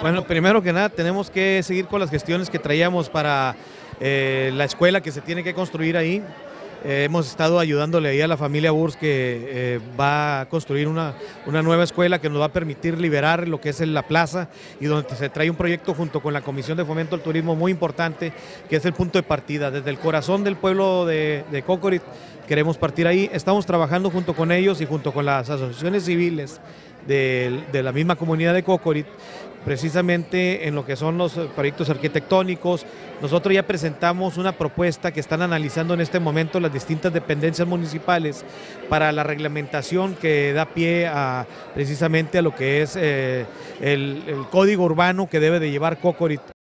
Bueno, primero que nada tenemos que seguir con las gestiones que traíamos para la escuela que se tiene que construir ahí. Hemos estado ayudándole ahí a la familia Burs que va a construir una nueva escuela que nos va a permitir liberar lo que es la plaza y donde se trae un proyecto junto con la Comisión de Fomento al Turismo muy importante, que es el punto de partida. Desde el corazón del pueblo de Cocorit queremos partir ahí. Estamos trabajando junto con ellos y junto con las asociaciones civiles de la misma comunidad de Cocorit, precisamente en lo que son los proyectos arquitectónicos. Nosotros ya presentamos una propuesta que están analizando en este momento las distintas dependencias municipales para la reglamentación que da pie precisamente a lo que es el código urbano que debe de llevar Cocorit